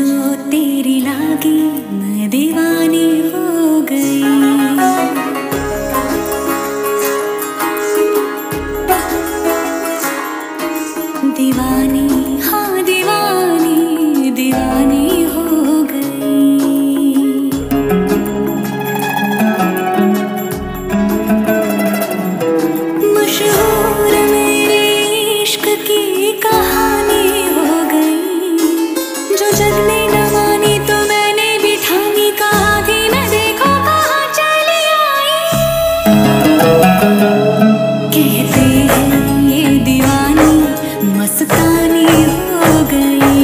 तेरी लागी मैं दीवानी हो गई। दीवानी हाँ दीवानी दीवानी हो गई। मशहूर मेरे इश्क की कहानी हो गई। जो जग ने न मानी तो मैंने भी ठानी, कहा थी न देखो कहाँ चली आई। कहते हैं ये दीवानी मस्तानी हो गई।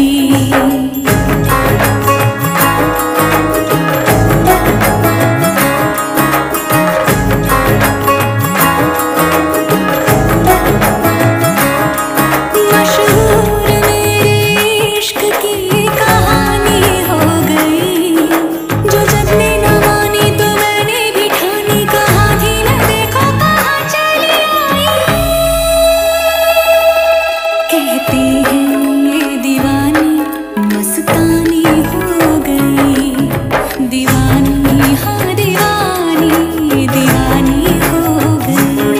मशहूर मेरे इश्क की कहानी हो गई। जो जग ने न मानी तो मैंने भी ठानी, कहा थी न देखो कहाँ चली आई। कहते हैं ये दीवानी मस्तानी हो गई। दीवानी हाँ दीवानी दीवानी हो गई।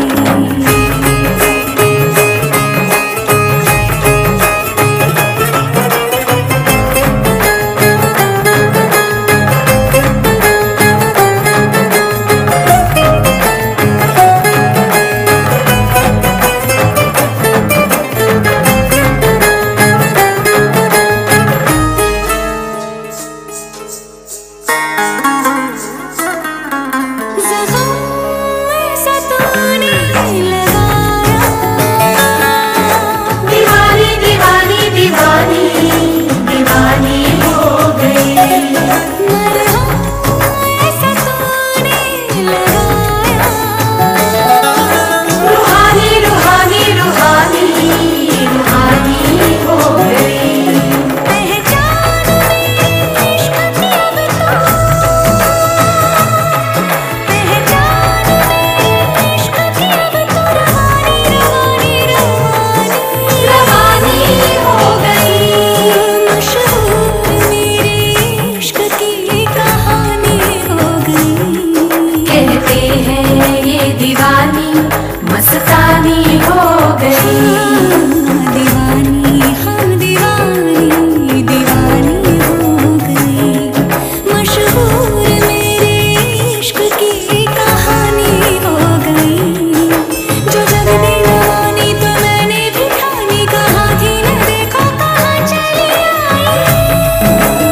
मस्तानी हो गई। दीवानी हाँ दीवानी दीवानी हो गई। मशहूर मेरे इश्क की कहानी हो गई। जो जग ने न मानी तो मैंने भी ठानी, कहा थी न देखो कहाँ चली आई।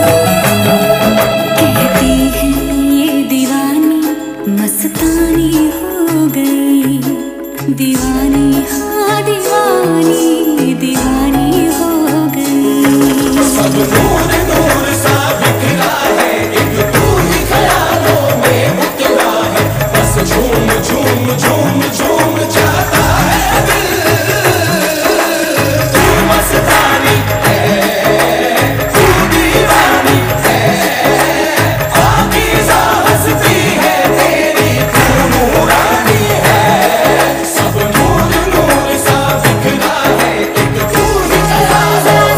कहती है ये दीवानी मस्तानी हो गई। दीवानी हाँ दीवानी दीवानी हो गई। सब नूर नूर सा बिखरा है, एक तू ही ख्यालों में उतरा है। बस झूम झूम झूम झूम जाता है दिल। तू मस्तानी है, तू दीवानी है। पाकीज़ा हस्ती है तेरी, तू नूरानी है। सब नूर नूर सा बिखरा है, एक तू ही ख्यालों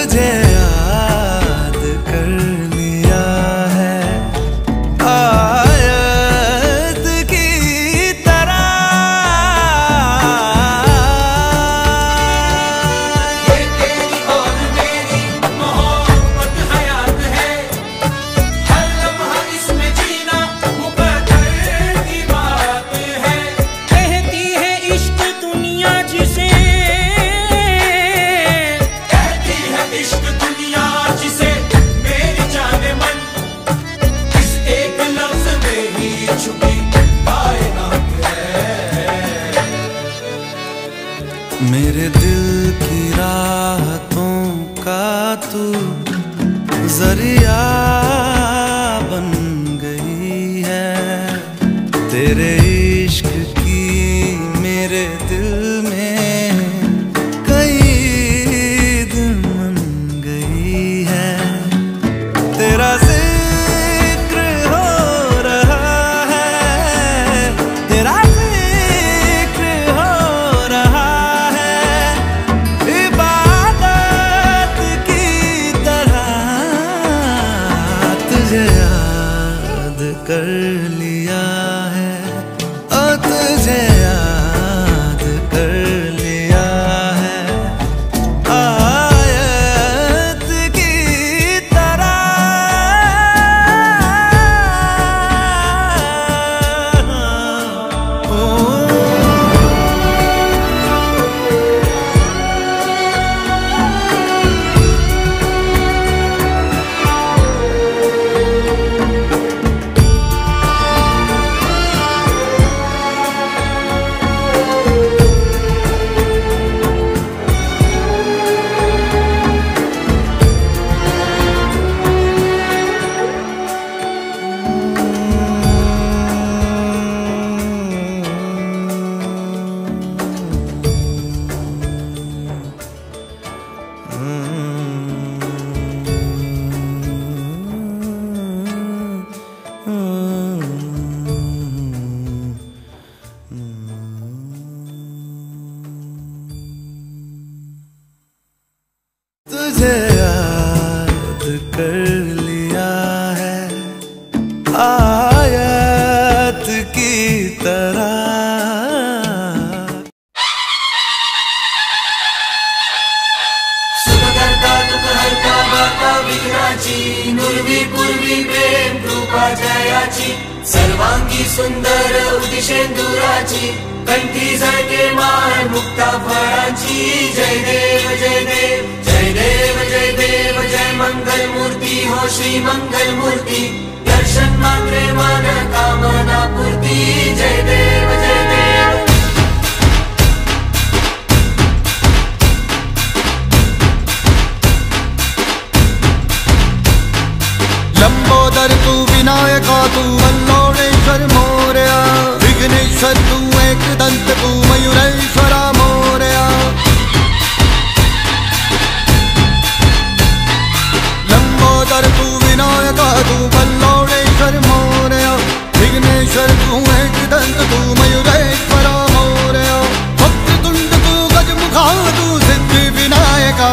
तुझे याद कर लिया है आयत की तरह। ये तेरी और मेरी मोहब्बत हयात है, हर लम्हा इसमें जीना मुकद्दर की बात है। कहती है इश्क दुनिया जिसे, कहती है इश्क दुनिया जिसे, मेरी जाने मन इस एक लफ्ज में ही छुपी कायनात है। मेरे दिल की राहतों का तू जरिया बन गई है। तेरे इश्क की मेरे दिल में कई दिन बन गई है। तेरा जिक्र हो रहा है, तेरा जिक्र हो रहा है इबादत की तरह। तुझे याद कर लिया है तुझे याद कर लिया है आयत की तरह। तुझे याद कर लिया है आयत की तरह। सुखकर्ता दुःखहर्ता वार्ता विघ्नाची, नुर्वी पूर्वी प्रेम कृपा जयाची, सर्वांगी सुंदर उदिशेंदुराची, कंठी झळके माळ मुक्ता फळाची। जय देव जय देव जय देव जय देव जय मंगल मूर्ती हो श्री मंगल मूर्ती, दर्शन मात्रे मन कामना पूर्ती। जय देव जय देव। लंबोदर तू विनायका तू वल्लोणेश्वर मोरया, विघ्नेश्वर तू एक दंत तू मयूरेश्वरा मोरया। लंबोदर तू विनायका तू वल्लोणेश्वर मोरया, विघ्नेश्वर तू एक दंत तू मयूरेश्वरा मोरया। वक्रतुंड तू गजमुखा तू सिद्धि विनायका।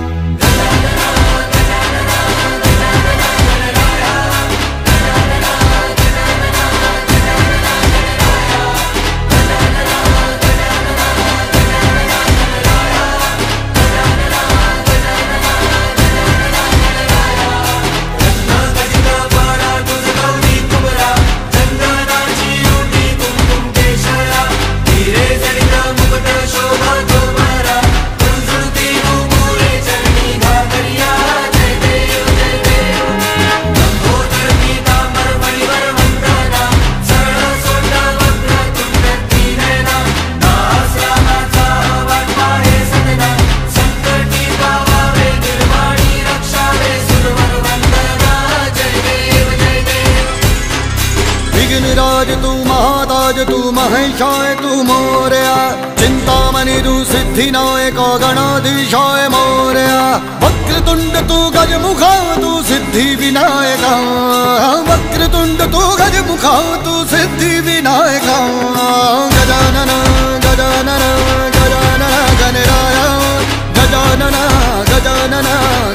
राज तू महाताज तू महेशाय तू मोरया, चिंतामणि तू सिद्धिनायक गणाधीशाय मोरया। वक्रतुंड तू गजमुखा तू सिद्धि विनायका, वक्रतुंड तू गजमुखा तू सिद्धि विनायका। गजानन गजानन गजानन गणराया, गजानन गजानन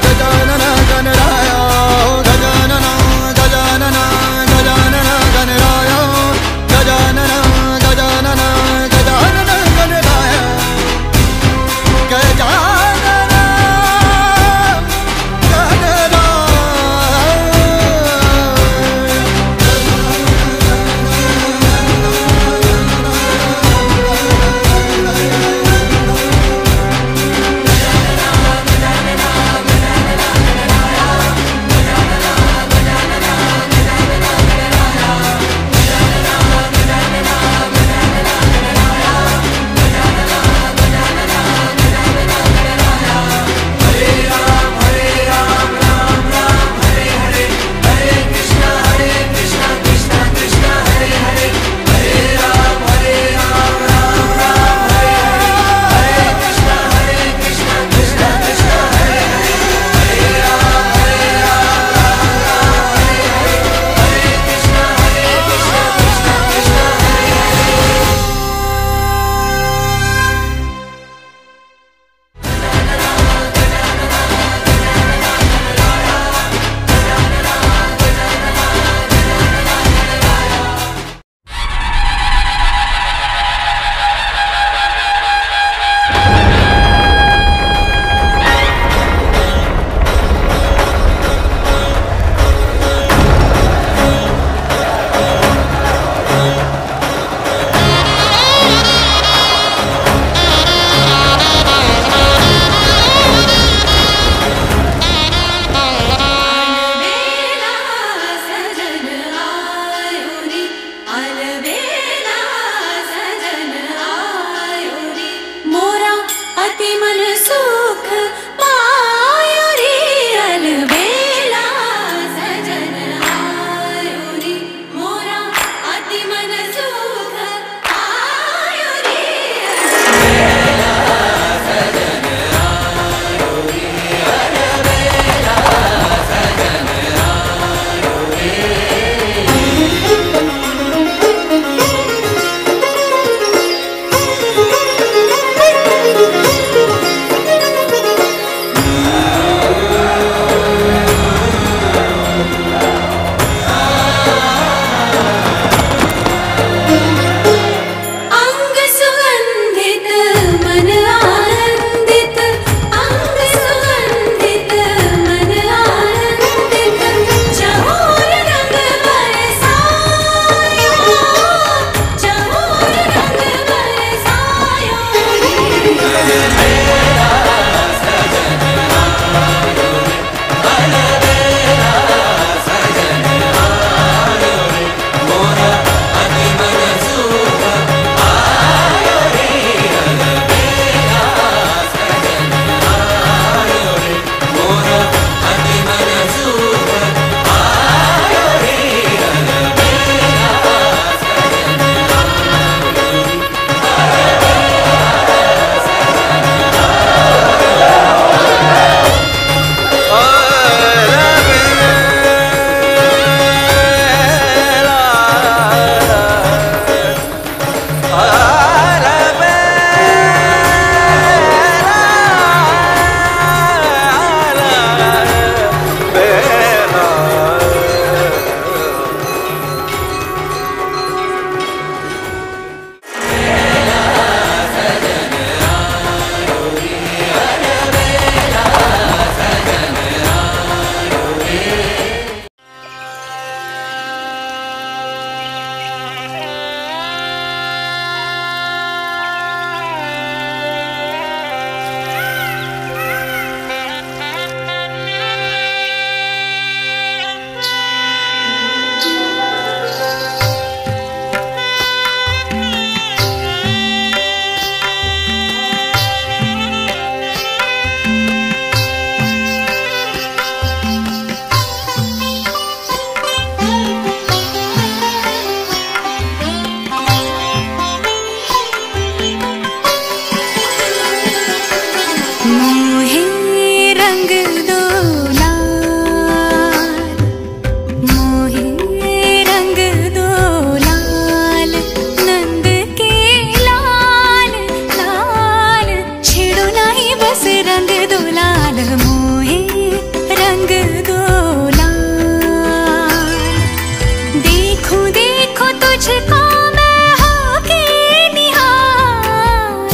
दुलाल मोहे रंग दो लाल। देखूं देखूं तुझको मैं होके निहाल,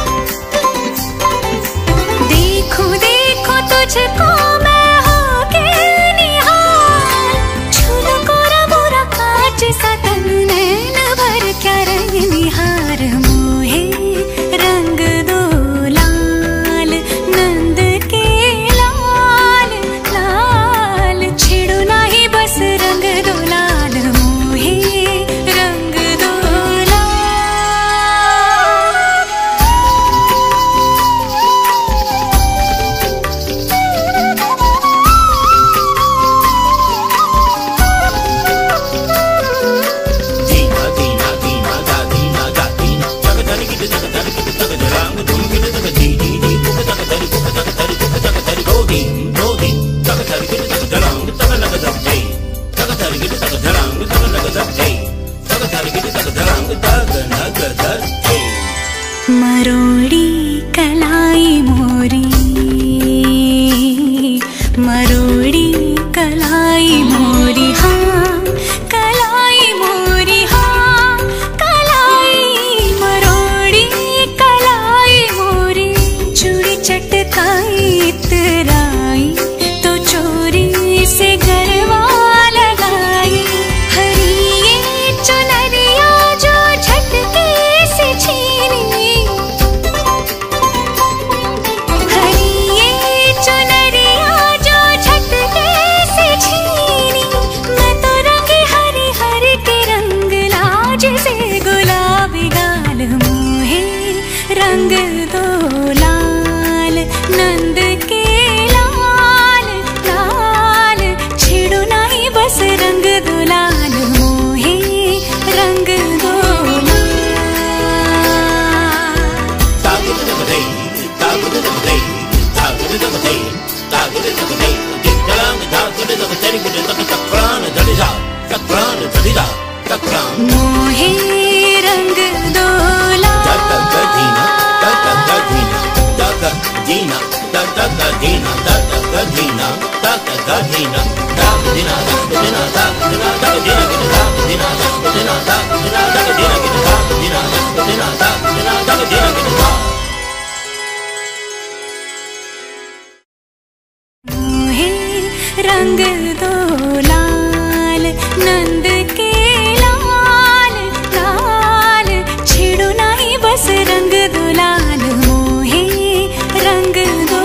देखूं देखूं तुझको मैं होके निहाल। छूलो कोरा मोरा कांच सा तन नैन भर क्या रंग निहार मोहे रंग दो लाल। नंद के लाल लाल छेड़ो नाही बस रंग दो लाल मोहे रंग दो दीना दीना दीना दा दीना दा दीना जग धरी गिट जग धरी गिट जग धरांग धुन गिट जग दी दी दी पुक जग धरी पुक जग धरी पुक जग धरी दो दी जग धरी गिट जग धरांग तग लग जग दे जग धरी गिट जग धरांग तग लग जग दे जग धरी गिट जग धरांग तग लग जग दे। मरोड़ी कलाई मोरी, मरोड़ी कलाई मोरी हाँ, कलाई मोरी हाँ, कलाई मरोड़ी कलाई मोरी। चूड़ी चटकाई इतराई तो चोरी से गरबा लगाई। हरी ये चुनरिया जो झटके से छीनी, हरी ये चुनरिया जो झटके से छीनी। मैं तो रंगी हरी हरी के रंग लाज से गुलाबी गाल मोहे रंग दो लाल। नंद के लाल लाल छेड़ो नाही बस रंग दो लाल मोहे रंग दो लाल। ताग जग दे ताग जग दे ताग जग दे ताग जग दे गिट धरांग ताग जग धरी गिट जग चक्रान धरी जा चक्रान धरी जा चक्रान मोहे रंग दो लाल। तग दीना तग दीना तग दीना तग दीना तग दीना तग दीना तग दीना तग दीना तग दीना तग दीना तग दीना तग दीना तग दीना तग दीना तग दीना तग दीना तग दीना तग दीना मोहे रंग दो लाल। नंद के लाल लाल छेड़ो नाही बस रंग दो लाल मोहे रंग दो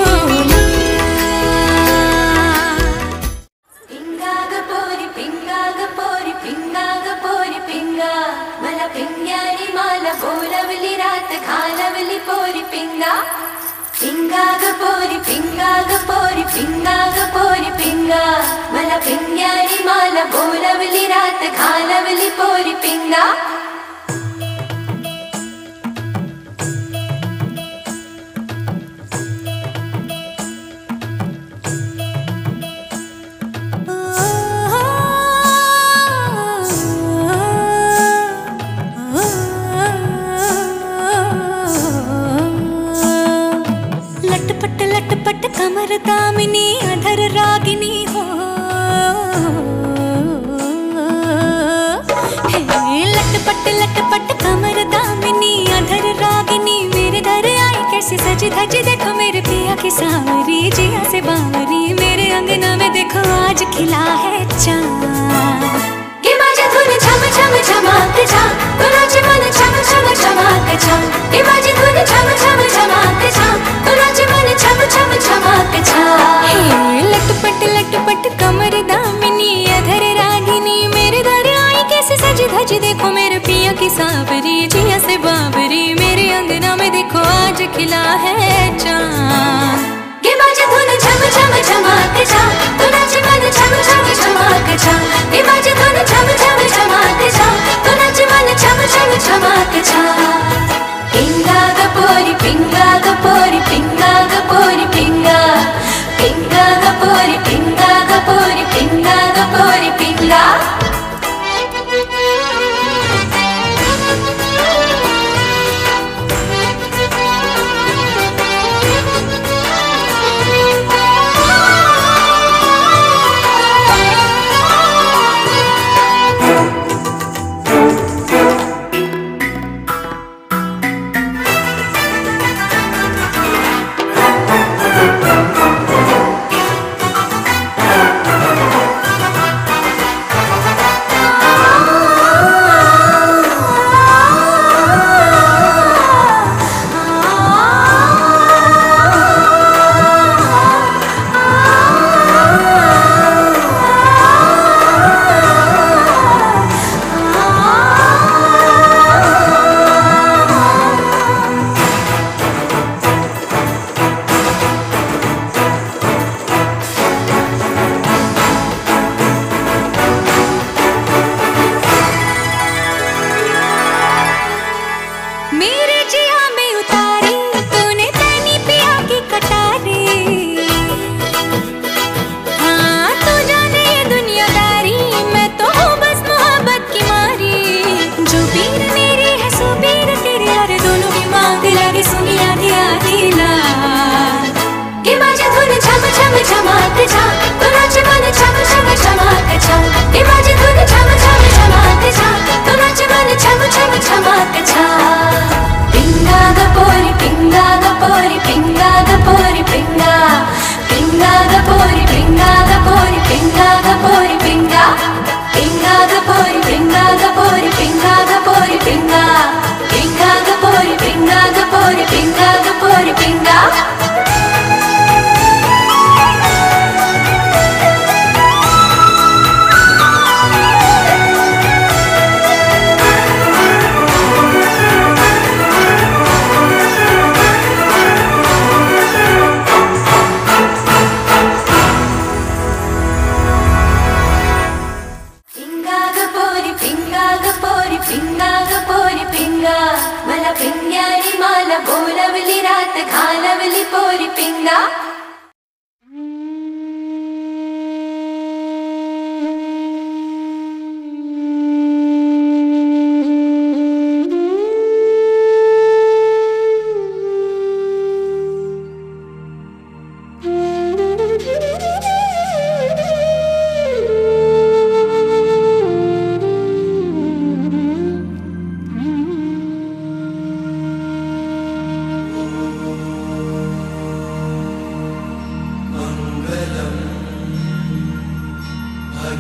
लाल। पिंगा गपोरी पिंगा गपोरी पिंगा गपोरी पिंगा मला पिंग्यानी माला बोलवली रात घालवली पोरी पिंगा। पिंगा गपोरी पिंगा गपोरी पिंगा गपोरी पिंगा मला पिंग्यानी माला बोलवली रात घालवली पोरी पिंगा। लटपट लटपट कमर दामिनी अधर रागिनी हो, हे लटपट लटपट कमर दामिनी अधर रागिनी। मेरे दर आई कैसे सजी धजी देखो मेरे पिया की सांवरी जिया से बावरी। मेरे अंगना में देखो आज खिला है चाँद। के बाजे धुन झम झम झमाक झा तो नाचे मन झम झम झमाक झा। के बाजे धुन झम झम झमाक झा तो नाचे मन झम झम झमाक झा। हे लटपट लटपट कमर दामिनी अधर रागिनी। मेरे दर आई कैसे सजी धजी देखो मेरे पिया की सांवरी जिया से बावरी। मेरे अंगना में देखो आज खिला है चाँद। के बाजे धुन झम झम झमाक झा तो नाचे मन झम झम झमाक झा। के बाजे धुन झम झम झमाक झा तो नाचे मन झम झम झमाक झा। पिंगा गपोरी पिंगा गपोरी पिंगा गपोरी पिंगा पिंगा गपोरी पिंगा गपोरी पिंगा गपोरी पिंगा।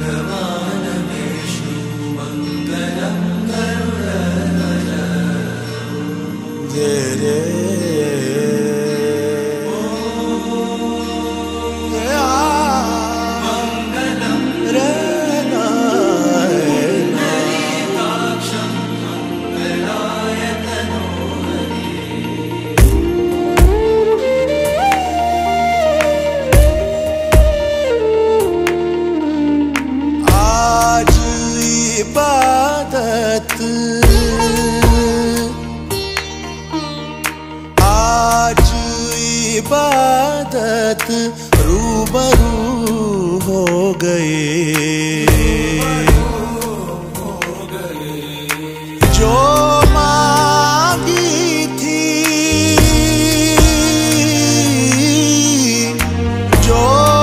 आज इबादत रूबरू हो गए, जो मांगी थी, जो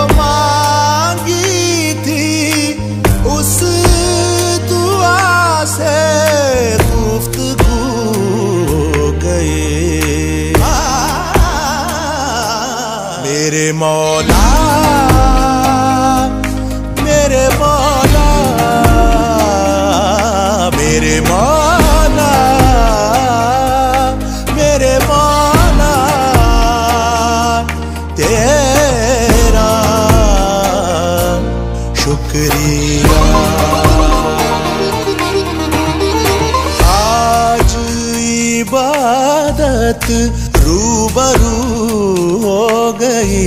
मांगी थी, उस दुआ से गुफ्तगू हो गए। मेरे मौला, मेरे मौला, मेरे मौला, मेरे मौला, तेरा शुक्रिया। आज इबादत रूबरू हो गई।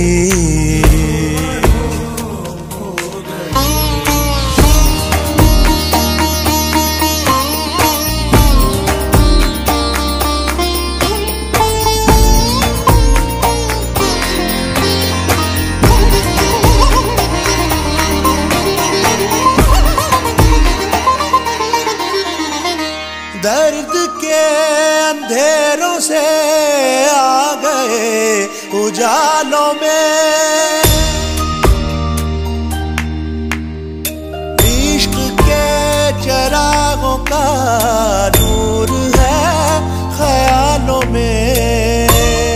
दर्द के अंधेरों से आ गए उजालों में, इश्क के चरागों का नूर है ख्यालों में।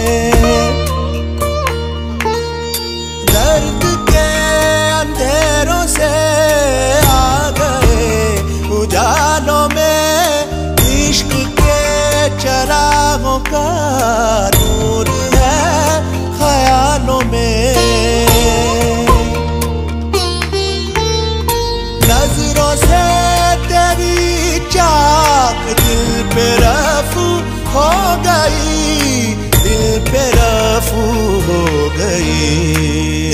दर्द के अंधेरों से आ गए उजालों में, इश्क के चरागों का नूर है ख्यालों में। नजरों से तेरी चाक दिल पे रफू हो गई, दिल पे रफू हो गई।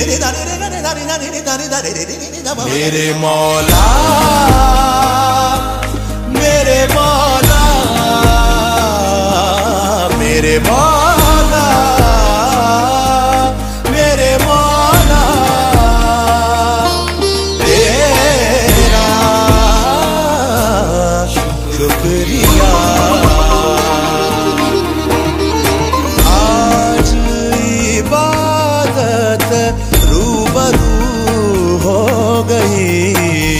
मेरे मौला, मेरे मौला, मेरे मौला, मेरे मौला, तेरा शुक्रिया। आज इबादत रूबरू हो गई।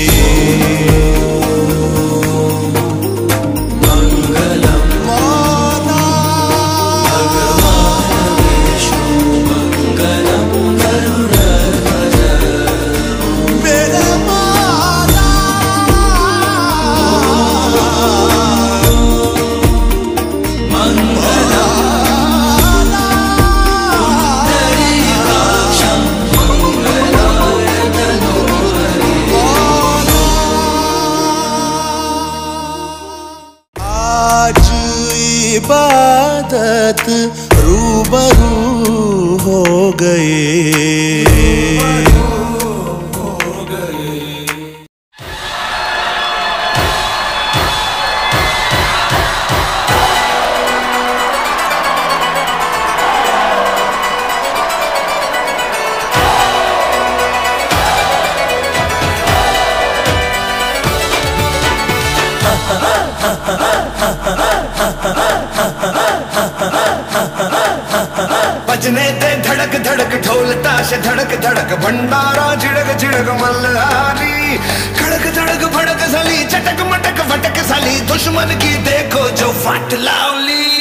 आज इबादत रूबरू हो गए। बजने ते धड़क धड़क ढोल ताश धड़क धड़क भंडारा झिड़क झिड़क मल्हारी, खड़क धड़क भड़क साली चटक मटक फटक साली, दुश्मन की देखो जो फाट लावली।